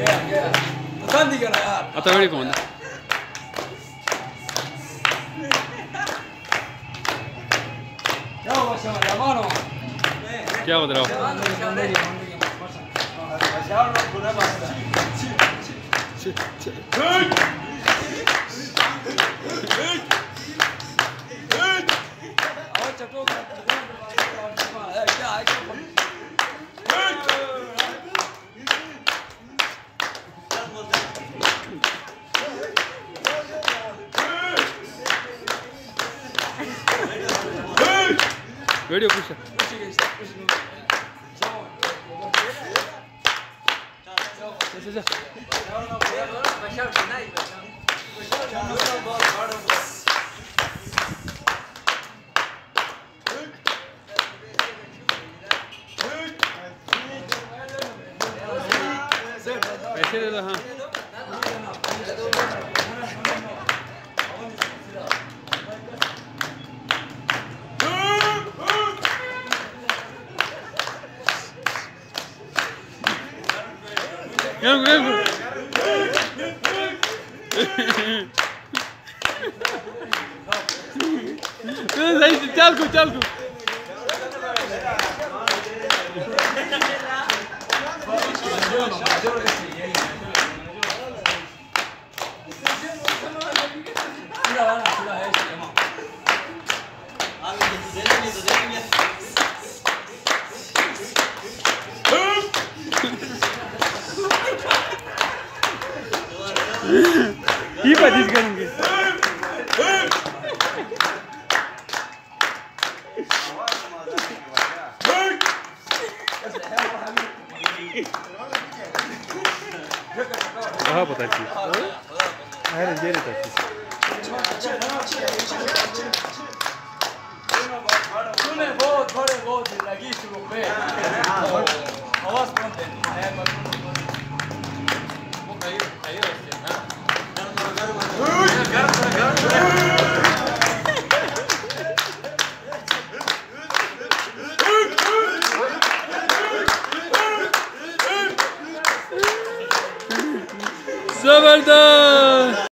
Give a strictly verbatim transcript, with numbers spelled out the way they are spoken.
queda, queda. No tan di cargar. Hasta ver cómo anda. ¿Qué hago, la mano? ¿Qué hago trabajo? Video puxa. ऐसे दे दो हाँ Gel gel gel. Sen çal ko çal ko. İyi padis करेंगे कहाँ पता चली अरे जेरे तक तूने बहुत थोड़े बहुत लगी शुरू पे आवाज कौन दे है वो कहीं कहीं रहते हैं Zeberdest